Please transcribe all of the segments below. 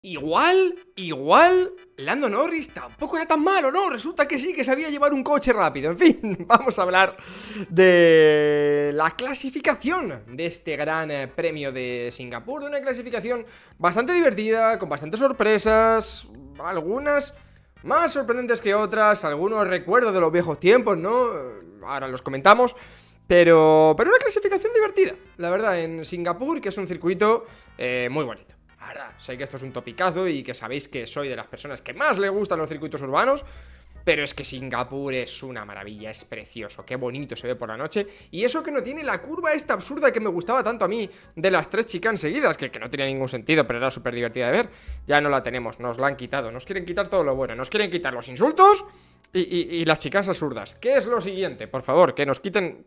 Igual, Lando Norris tampoco era tan malo, ¿no? Resulta que sí, que sabía llevar un coche rápido. En fin, vamos a hablar de la clasificación de este gran premio de Singapur. De una clasificación bastante divertida, con bastantes sorpresas, algunas más sorprendentes que otras, algunos recuerdos de los viejos tiempos, ¿no? Ahora los comentamos. Pero una clasificación divertida, la verdad, en Singapur, que es un circuito muy bonito. La verdad, sé que esto es un topicazo y que sabéis que soy de las personas que más le gustan los circuitos urbanos, pero es que Singapur es una maravilla, es precioso, qué bonito se ve por la noche. Y eso que no tiene la curva esta absurda que me gustaba tanto a mí de las 3 chicanes seguidas, que no tenía ningún sentido, pero era súper divertida de ver. Ya no la tenemos, nos la han quitado, nos quieren quitar todo lo bueno, nos quieren quitar los insultos y las chicas absurdas. ¿Qué es lo siguiente? Por favor, que nos quiten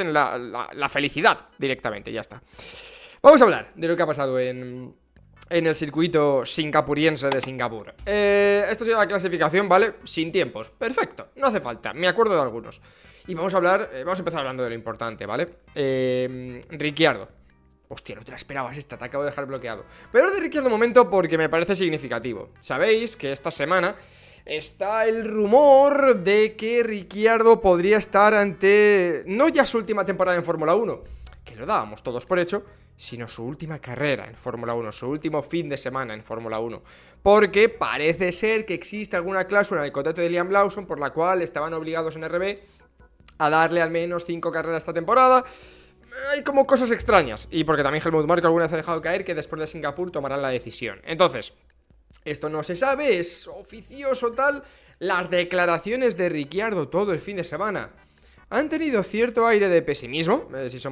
la felicidad directamente, ya está. Vamos a hablar de lo que ha pasado en el circuito singapuriense de Singapur. Esto sería la clasificación, ¿vale? Sin tiempos, perfecto, no hace falta, me acuerdo de algunos. Y vamos a hablar, vamos a empezar hablando de lo importante, ¿vale? Ricciardo. Hostia, no te la esperabas esta, te acabo de dejar bloqueado. Pero de Ricciardo un momento porque me parece significativo. Sabéis que esta semana está el rumor de que Ricciardo podría estar ante, no ya su última temporada en Fórmula 1, que lo dábamos todos por hecho, sino su última carrera en Fórmula 1, su último fin de semana en Fórmula 1. Porque parece ser que existe alguna cláusula en el contrato de Liam Lawson por la cual estaban obligados en RB a darle al menos 5 carreras esta temporada. Hay como cosas extrañas. Y porque también Helmut Marko alguna vez ha dejado caer que después de Singapur tomarán la decisión. Entonces, esto no se sabe, es oficioso tal. Las declaraciones de Ricciardo todo el fin de semana han tenido cierto aire de pesimismo,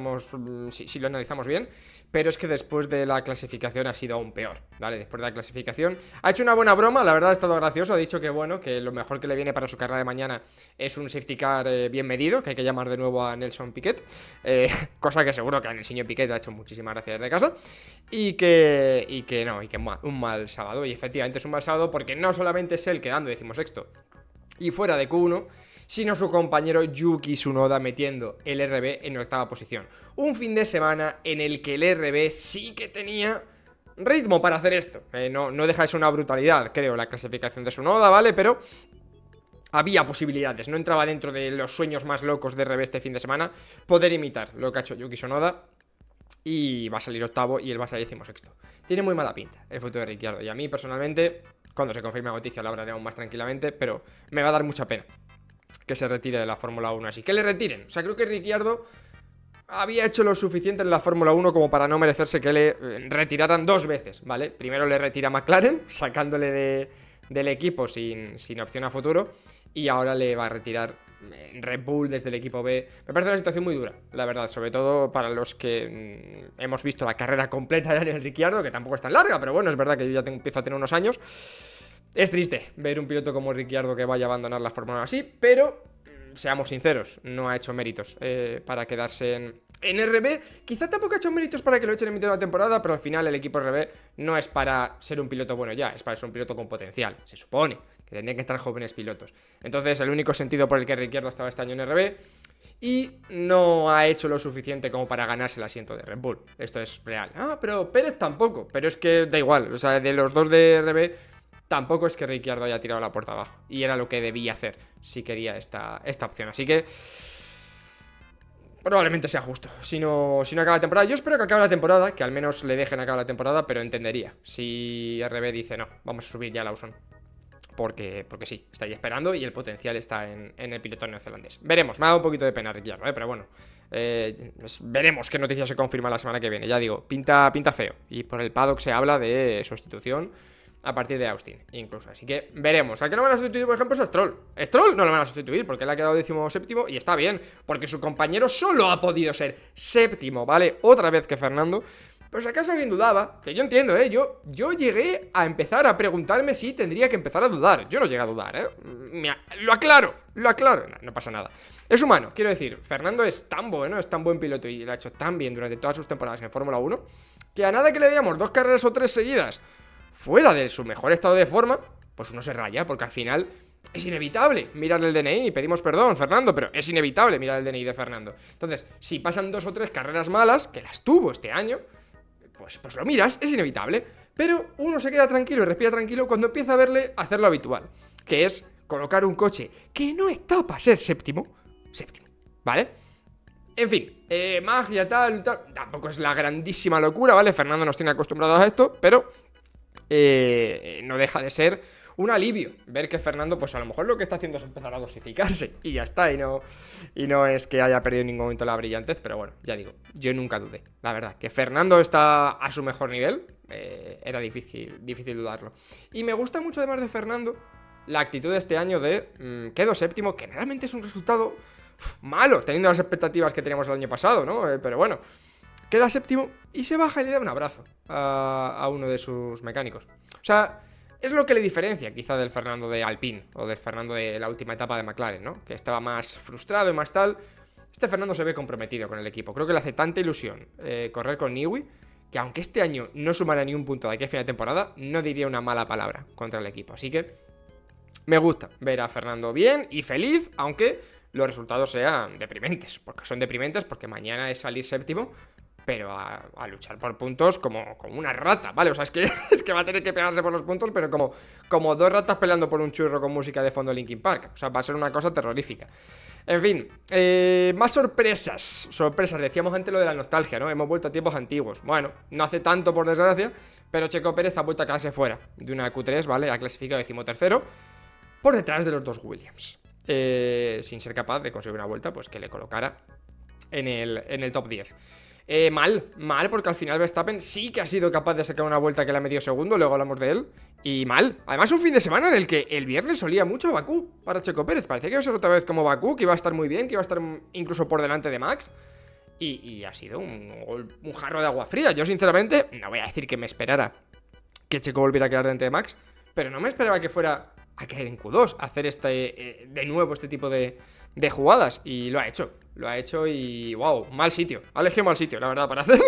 si lo analizamos bien, pero es que después de la clasificación ha sido aún peor, ¿vale? Después de la clasificación ha hecho una buena broma, la verdad ha estado gracioso, ha dicho que bueno, que lo mejor que le viene para su carrera de mañana es un safety car bien medido, que hay que llamar de nuevo a Nelson Piquet, cosa que seguro que a Nelson Piquet le ha hecho muchísimas gracias de casa, y que un mal sábado, y efectivamente es un mal sábado porque no solamente es él quedando 16º y fuera de Q1, sino su compañero Yuki Tsunoda metiendo el RB en 8ª posición. Un fin de semana en el que el RB sí que tenía ritmo para hacer esto. No deja de ser una brutalidad, creo, la clasificación de Tsunoda, ¿vale? Pero había posibilidades, no entraba dentro de los sueños más locos de RB este fin de semana poder imitar lo que ha hecho Yuki Tsunoda. Y va a salir 8º y él va a salir 16º. Tiene muy mala pinta el futuro de Ricciardo. Y a mí personalmente, cuando se confirme la noticia lo hablaré aún más tranquilamente, pero me va a dar mucha pena que se retire de la Fórmula 1 así. Que le retiren. O sea, creo que Ricciardo había hecho lo suficiente en la Fórmula 1 como para no merecerse que le retiraran 2 veces, ¿vale? Primero le retira McLaren, sacándole del equipo sin opción a futuro. Y ahora le va a retirar Red Bull desde el equipo B. Me parece una situación muy dura, la verdad. Sobre todo para los que hemos visto la carrera completa de Daniel Ricciardo, que tampoco es tan larga, pero bueno, es verdad que yo ya empiezo a tener unos años. Es triste ver un piloto como Ricciardo que vaya a abandonar la Fórmula 1 así, pero seamos sinceros, no ha hecho méritos para quedarse en RB. Quizá tampoco ha hecho méritos para que lo echen en mitad de la temporada, pero al final el equipo RB no es para ser un piloto bueno ya, es para ser un piloto con potencial, se supone que tendrían que estar jóvenes pilotos. Entonces el único sentido por el que Ricciardo estaba este año en RB y no ha hecho lo suficiente como para ganarse el asiento de Red Bull. Esto es real. Ah, pero Pérez tampoco, pero es que da igual, o sea, de los dos de RB tampoco es que Ricciardo haya tirado la puerta abajo. Y era lo que debía hacer si quería esta opción. Así que probablemente sea justo si no acaba la temporada. Yo espero que acabe la temporada, que al menos le dejen acabar la temporada, pero entendería si RB dice no, vamos a subir ya a Lawson. Porque sí, está ahí esperando y el potencial está en el piloto neozelandés. Veremos, me ha dado un poquito de pena Ricciardo, pero bueno. Veremos qué noticias se confirma la semana que viene. Ya digo, pinta feo. Y por el paddock se habla de sustitución a partir de Austin, incluso. Así que veremos. ¿A qué no van a sustituir, por ejemplo, es a Stroll? Stroll no lo van a sustituir porque le ha quedado 17º y está bien, porque su compañero solo ha podido ser 7º, ¿vale? Otra vez que Fernando. Pues acaso alguien dudaba, que yo entiendo, yo llegué a empezar a preguntarme si tendría que empezar a dudar. Yo no llegué a dudar, Lo aclaro, no pasa nada. Es humano, quiero decir, Fernando es tan bueno, es tan buen piloto y lo ha hecho tan bien durante todas sus temporadas en Fórmula 1, que a nada que le veamos 2 carreras o 3 seguidas fuera de su mejor estado de forma, pues uno se raya, porque al final es inevitable mirar el DNI. Pedimos perdón, Fernando, pero es inevitable mirar el DNI de Fernando. Entonces, si pasan 2 o 3 carreras malas, que las tuvo este año, pues lo miras, es inevitable. Pero uno se queda tranquilo y respira tranquilo cuando empieza a verle hacer lo habitual, que es colocar un coche que no está para ser séptimo, ¿vale? En fin, magia tal, tampoco es la grandísima locura, ¿vale? Fernando nos tiene acostumbrados a esto, pero no deja de ser un alivio ver que Fernando, pues a lo mejor lo que está haciendo es empezar a dosificarse y ya está, y no es que haya perdido en ningún momento la brillantez, pero bueno, ya digo, yo nunca dudé, la verdad, que Fernando está a su mejor nivel, era difícil dudarlo. Y me gusta mucho además de Fernando la actitud de este año de quedo séptimo, que realmente es un resultado malo, teniendo las expectativas que teníamos el año pasado, ¿no? Pero bueno, queda séptimo y se baja y le da un abrazo a uno de sus mecánicos. O sea, es lo que le diferencia quizá del Fernando de Alpine o del Fernando de la última etapa de McLaren, ¿no? Que estaba más frustrado y más tal. Este Fernando se ve comprometido con el equipo. Creo que le hace tanta ilusión correr con Newey, que aunque este año no sumara ni un punto de aquí a fin de temporada, no diría una mala palabra contra el equipo. Así que me gusta ver a Fernando bien y feliz, aunque los resultados sean deprimentes. Porque son deprimentes, porque mañana es salir séptimo, pero a luchar por puntos como una rata, ¿vale? O sea, es que va a tener que pegarse por los puntos, pero como dos ratas peleando por un churro con música de fondo de Linkin Park. O sea, va a ser una cosa terrorífica. En fin, más sorpresas. Sorpresas, decíamos antes lo de la nostalgia, ¿no? Hemos vuelto a tiempos antiguos. Bueno, no hace tanto por desgracia, pero Checo Pérez ha vuelto a quedarse fuera de una Q3, ¿vale? Ha clasificado 13º por detrás de los dos Williams, sin ser capaz de conseguir una vuelta, pues que le colocara en el top 10. Mal, porque al final Verstappen sí que ha sido capaz de sacar una vuelta que le ha metido segundo, luego hablamos de él, y mal. Además un fin de semana en el que el viernes solía mucho a Bakú para Checo Pérez, parecía que iba a ser otra vez como Bakú, que iba a estar muy bien, que iba a estar incluso por delante de Max, y ha sido un jarro de agua fría. Yo sinceramente, no voy a decir que me esperara que Checo volviera a quedar delante de Max, pero no me esperaba que fuera a caer en Q2, a hacer de nuevo este tipo de jugadas, y lo ha hecho y wow, mal sitio, ha elegido mal sitio, la verdad, para hacerlo.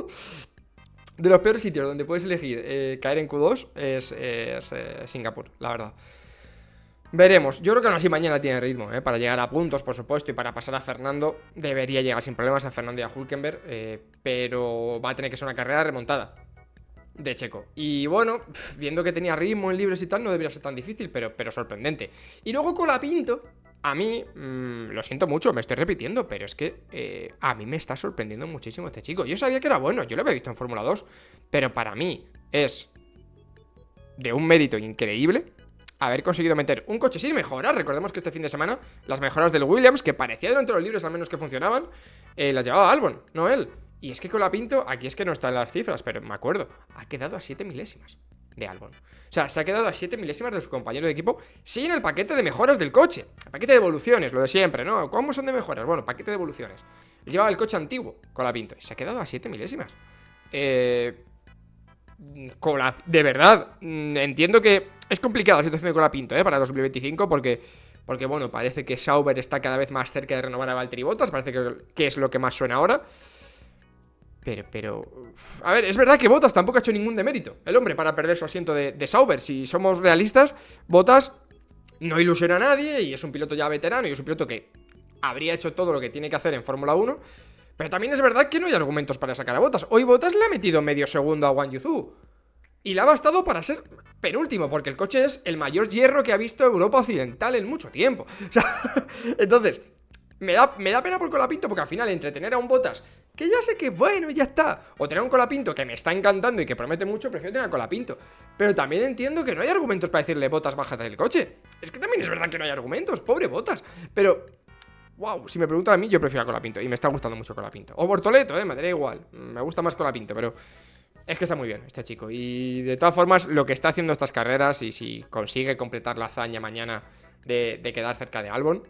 De los peores sitios donde puedes elegir caer en Q2 es Singapur, la verdad. Veremos, yo creo que aún así mañana tiene ritmo, para llegar a puntos, por supuesto, y para pasar a Fernando, debería llegar sin problemas a Fernando y a Hülkenberg, pero va a tener que ser una carrera remontada de Checo. Y bueno, viendo que tenía ritmo en libres y tal, no debería ser tan difícil, pero sorprendente. Y luego Colapinto, a mí, lo siento mucho, me estoy repitiendo, pero es que a mí me está sorprendiendo muchísimo este chico. Yo sabía que era bueno, yo lo había visto en Fórmula 2, pero para mí es de un mérito increíble haber conseguido meter un coche sin mejoras. Recordemos que este fin de semana las mejoras del Williams, que parecía durante los libres al menos que funcionaban, las llevaba Albon, no él. Y es que Colapinto, aquí es que no están las cifras, pero me acuerdo, ha quedado a 7 milésimas de Albon. O sea, se ha quedado a 7 milésimas de su compañero de equipo sin el paquete de mejoras del coche. El paquete de evoluciones, lo de siempre, ¿no? ¿Cómo son de mejoras? Bueno, paquete de evoluciones. Llevaba el coche antiguo, Colapinto, y se ha quedado a 7 milésimas. De verdad, entiendo que es complicada la situación de Colapinto, para 2025, porque bueno, parece que Sauber está cada vez más cerca de renovar a Valtteri Bottas, parece que es lo que más suena ahora. Pero, a ver, es verdad que Bottas tampoco ha hecho ningún demérito, el hombre, para perder su asiento de Sauber. Si somos realistas, Bottas no ilusiona a nadie y es un piloto ya veterano y es un piloto que habría hecho todo lo que tiene que hacer en Fórmula 1. Pero también es verdad que no hay argumentos para sacar a Bottas. Hoy Bottas le ha metido medio segundo a Wang Yuzu y le ha bastado para ser penúltimo, porque el coche es el mayor hierro que ha visto Europa Occidental en mucho tiempo. O sea, entonces, me da pena por Colapinto, porque al final entretener a un Bottas que ya sé que bueno, ya está, o tener un Colapinto que me está encantando y que promete mucho, prefiero tener a Colapinto. Pero también entiendo que no hay argumentos para decirle Bottas, bájate del coche. Es que también es verdad que no hay argumentos, pobre Bottas. Pero, wow, si me preguntan a mí, yo prefiero a Colapinto, y me está gustando mucho Colapinto. O Bortoleto, me daría igual, me gusta más Colapinto, pero es que está muy bien este chico. Y de todas formas, lo que está haciendo estas carreras, y si consigue completar la hazaña mañana de quedar cerca de Albon,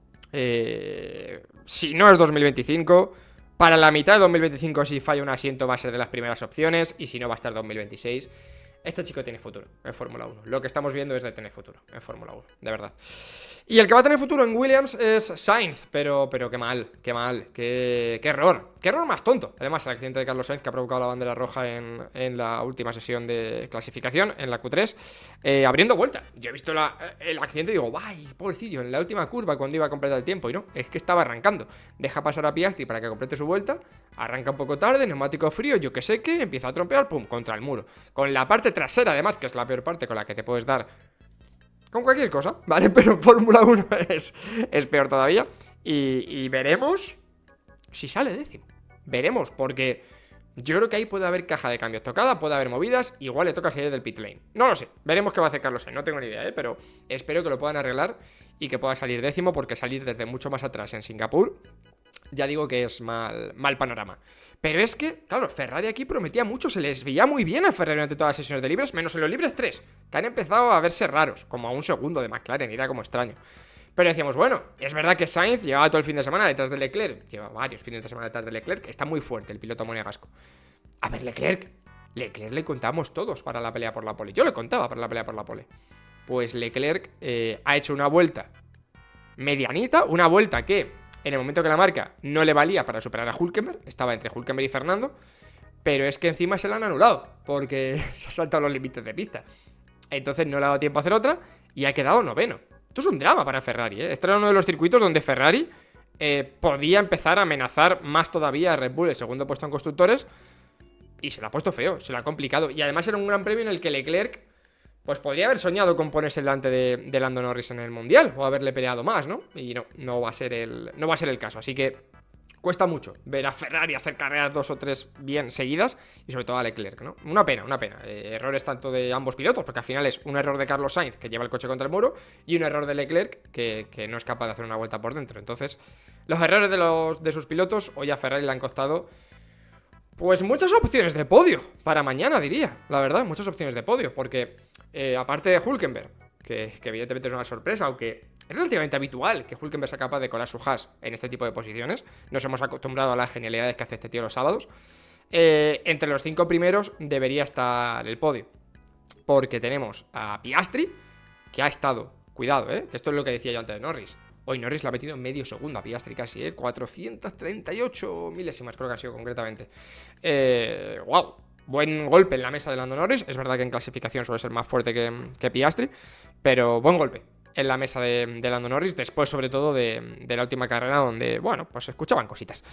si no es 2025, para la mitad de 2025, si falla un asiento, va a ser de las primeras opciones, y si no, va a estar 2026. Este chico tiene futuro en Fórmula 1. Lo que estamos viendo es de tener futuro en Fórmula 1, de verdad. Y el que va a tener futuro en Williams es Sainz. Pero qué mal, qué error. Qué error más tonto. Además, el accidente de Carlos Sainz que ha provocado la bandera roja en la última sesión de clasificación, en la Q3, abriendo vuelta. Yo he visto el accidente y digo, ¡ay, pobrecillo! En la última curva cuando iba a completar el tiempo. Y no, es que estaba arrancando. Deja pasar a Piastri para que complete su vuelta. Arranca un poco tarde, neumático frío, yo que sé qué, empieza a trompear, pum, contra el muro. Con la parte trasera, además, que es la peor parte con la que te puedes dar con cualquier cosa, ¿vale? Pero en Fórmula 1 es peor todavía. Y veremos si sale décimo. Veremos, porque yo creo que ahí puede haber caja de cambios tocada, puede haber movidas, igual le toca salir del pit lane. No lo sé, veremos qué va a hacer Carlos Sainz, no tengo ni idea, pero espero que lo puedan arreglar y que pueda salir décimo, porque salir desde mucho más atrás en Singapur, ya digo que es mal panorama. Pero es que, claro, Ferrari aquí prometía mucho, se les veía muy bien a Ferrari durante todas las sesiones de libres, menos en los libres 3, que han empezado a verse raros, como a un segundo de McLaren, era como extraño. Pero decíamos, bueno, es verdad que Sainz llevaba todo el fin de semana detrás de Leclerc, lleva varios fines de semana detrás de Leclerc, está muy fuerte el piloto monegasco. A ver, Leclerc le contamos todos para la pelea por la pole, yo le contaba para la pelea por la pole. Pues Leclerc ha hecho una vuelta medianita, una vuelta que en el momento que la marca no le valía para superar a Hülkenberg, estaba entre Hülkenberg y Fernando, pero es que encima se la han anulado, porque se ha saltado los límites de pista. Entonces no le ha dado tiempo a hacer otra y ha quedado noveno. Esto es un drama para Ferrari, ¿eh? Este era uno de los circuitos donde Ferrari podía empezar a amenazar más todavía a Red Bull el segundo puesto en constructores, y se la ha puesto feo, se la ha complicado. Y además era un gran premio en el que Leclerc pues podría haber soñado con ponerse delante de Lando Norris en el Mundial, o haberle peleado más, ¿no? Y no va a ser el caso, así que cuesta mucho ver a Ferrari hacer carreras 2 o 3 bien seguidas, y sobre todo a Leclerc, ¿no? Una pena. Errores tanto de ambos pilotos, porque al final es un error de Carlos Sainz, que lleva el coche contra el muro, y un error de Leclerc, que no es capaz de hacer una vuelta por dentro. Entonces, los errores de sus pilotos hoy a Ferrari le han costado pues muchas opciones de podio para mañana, diría, la verdad, muchas opciones de podio, porque aparte de Hülkenberg, que evidentemente es una sorpresa, aunque es relativamente habitual que Hülkenberg sea capaz de colar su hash en este tipo de posiciones, nos hemos acostumbrado a las genialidades que hace este tío los sábados, entre los 5 primeros debería estar el podio, porque tenemos a Piastri, que ha estado, cuidado, que esto es lo que decía yo antes de Norris. Hoy Norris le ha metido medio segundo a Piastri casi, 438 milésimas creo que han sido concretamente. Wow, buen golpe en la mesa de Lando Norris. Es verdad que en clasificación suele ser más fuerte que Piastri, pero buen golpe en la mesa de Lando Norris, después sobre todo de la última carrera donde, bueno, pues se escuchaban cositas.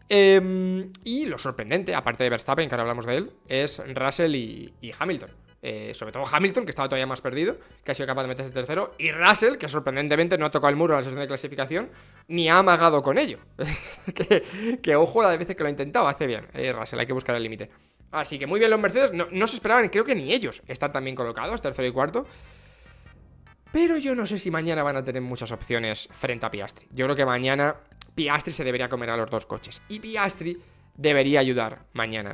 Y lo sorprendente, aparte de Verstappen, que ahora hablamos de él, es Russell y Hamilton. Sobre todo Hamilton, que estaba todavía más perdido, que ha sido capaz de meterse tercero, y Russell, que sorprendentemente no ha tocado el muro en la sesión de clasificación, ni ha amagado con ello. que ojo la de veces que lo ha intentado, hace bien, Russell, hay que buscar el límite. Así que muy bien los Mercedes, no se esperaban, creo que ni ellos están tan bien colocados, tercero y cuarto. Pero yo no sé si mañana van a tener muchas opciones frente a Piastri. Yo creo que mañana Piastri se debería comer a los dos coches, y Piastri debería ayudar mañana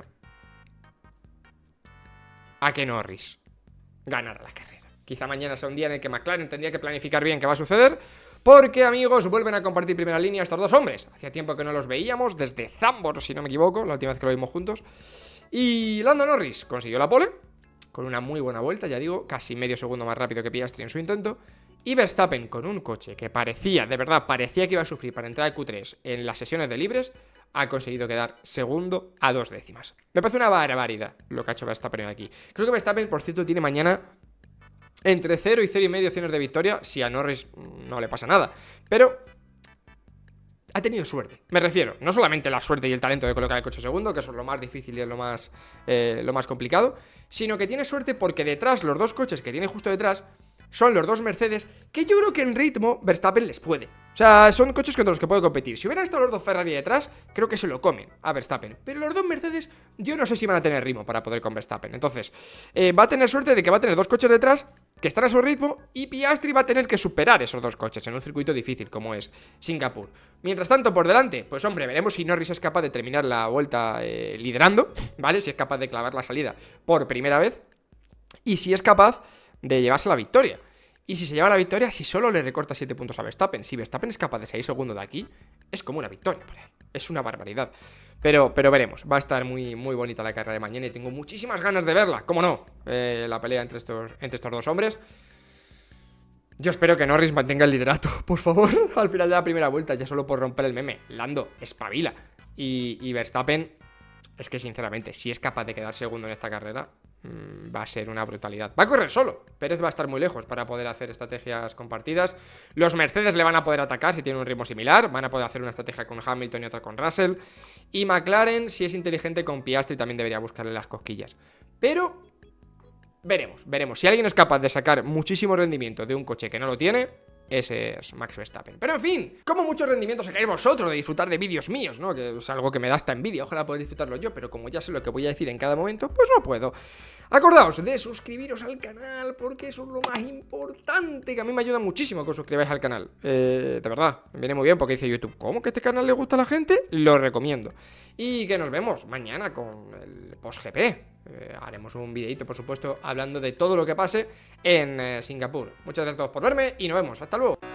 a que Norris ganara la carrera. Quizá mañana sea un día en el que McLaren tendría que planificar bien qué va a suceder, porque, amigos, vuelven a compartir primera línea estos dos hombres. Hacía tiempo que no los veíamos, desde Zandvoort, si no me equivoco, la última vez que lo vimos juntos. Y Lando Norris consiguió la pole, con una muy buena vuelta, ya digo, casi medio segundo más rápido que Piastri en su intento. Y Verstappen, con un coche que parecía, de verdad, parecía que iba a sufrir para entrar al Q3 en las sesiones de libres, ha conseguido quedar segundo a 2 décimas. Me parece una barbaridad lo que ha hecho Verstappen aquí. Creo que Verstappen, por cierto, tiene mañana entre 0 y 0,5 opciones de victoria, si a Norris no le pasa nada. Pero ha tenido suerte, me refiero, no solamente la suerte y el talento de colocar el coche segundo, que eso es lo más difícil y es lo más complicado, sino que tiene suerte porque detrás, los dos coches que tiene justo detrás son los dos Mercedes, que yo creo que en ritmo Verstappen les puede. O sea, son coches contra los que puede competir. Si hubieran estado los dos Ferrari detrás, creo que se lo comen a Verstappen. Pero los dos Mercedes, yo no sé si van a tener ritmo para poder con Verstappen. Entonces, va a tener suerte de que va a tener dos coches detrás que están a su ritmo, y Piastri va a tener que superar esos dos coches en un circuito difícil como es Singapur. Mientras tanto, por delante, pues hombre, veremos si Norris es capaz de terminar la vuelta liderando, ¿vale? Si es capaz de clavar la salida por primera vez, y si es capaz de llevarse la victoria. Y si se lleva la victoria, si solo le recorta 7 puntos a Verstappen. Si Verstappen es capaz de 6 segundos de aquí, es como una victoria para él. Es una barbaridad. Pero veremos, va a estar muy bonita la carrera de mañana y tengo muchísimas ganas de verla. ¿Cómo no? La pelea entre estos dos hombres. Yo espero que Norris mantenga el liderato, por favor, al final de la primera vuelta, ya solo por romper el meme. Lando, espabila. Y Verstappen, es que sinceramente, si es capaz de quedar segundo en esta carrera, va a ser una brutalidad. Va a correr solo, Pérez va a estar muy lejos para poder hacer estrategias compartidas. Los Mercedes le van a poder atacar si tienen un ritmo similar, van a poder hacer una estrategia con Hamilton y otra con Russell. Y McLaren, si es inteligente con Piastri, también debería buscarle las cosquillas. Pero veremos. Si alguien es capaz de sacar muchísimo rendimiento de un coche que no lo tiene, ese es Max Verstappen. Pero en fin, como mucho rendimiento sacáis vosotros de disfrutar de vídeos míos, ¿no? Que es algo que me da hasta envidia, ojalá poder disfrutarlo yo, pero como ya sé lo que voy a decir en cada momento, pues no puedo. Acordaos de suscribiros al canal, porque eso es lo más importante, que a mí me ayuda muchísimo que os suscribáis al canal. De verdad, me viene muy bien porque dice YouTube, ¿cómo que este canal le gusta a la gente? Lo recomiendo. Y que nos vemos mañana con el post-GP. Haremos un videito, por supuesto, hablando de todo lo que pase en Singapur. Muchas gracias a todos por verme y nos vemos. Hasta luego.